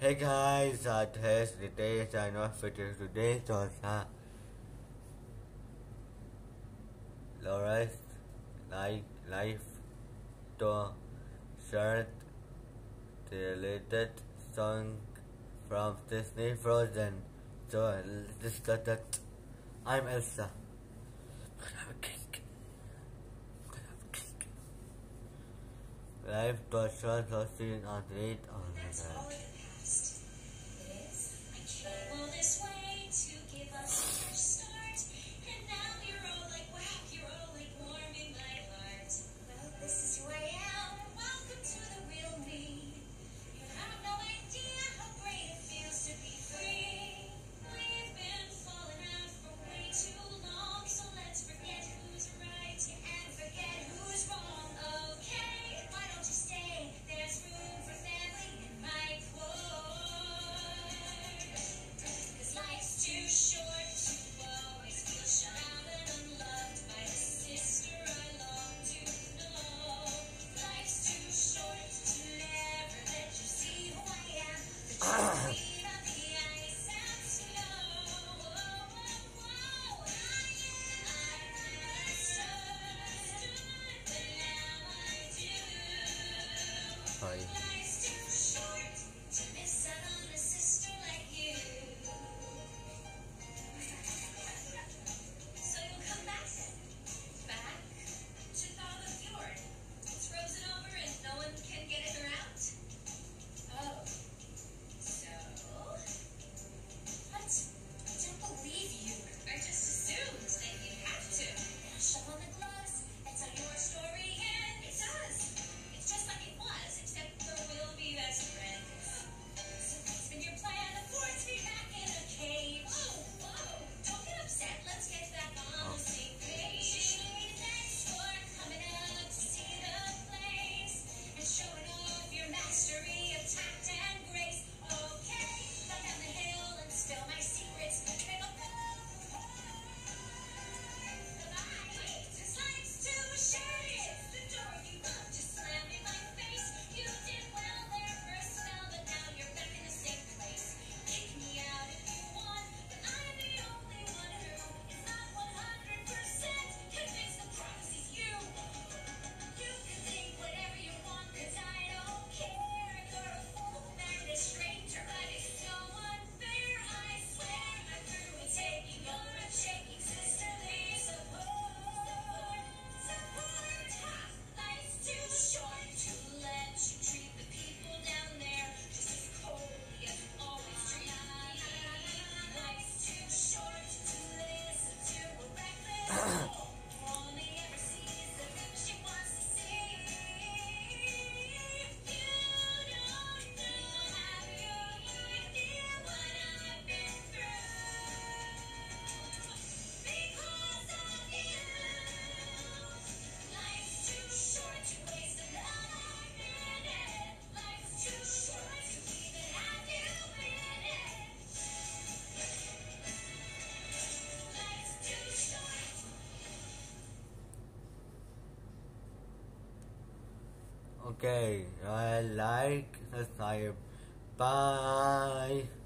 Hey guys, today's the day I know for today so Laura's life to share the related song from Disney Frozen. So let's discuss that. I'm Elsa. Live to share the scene on the 8th of the Okay, I like, subscribe, bye.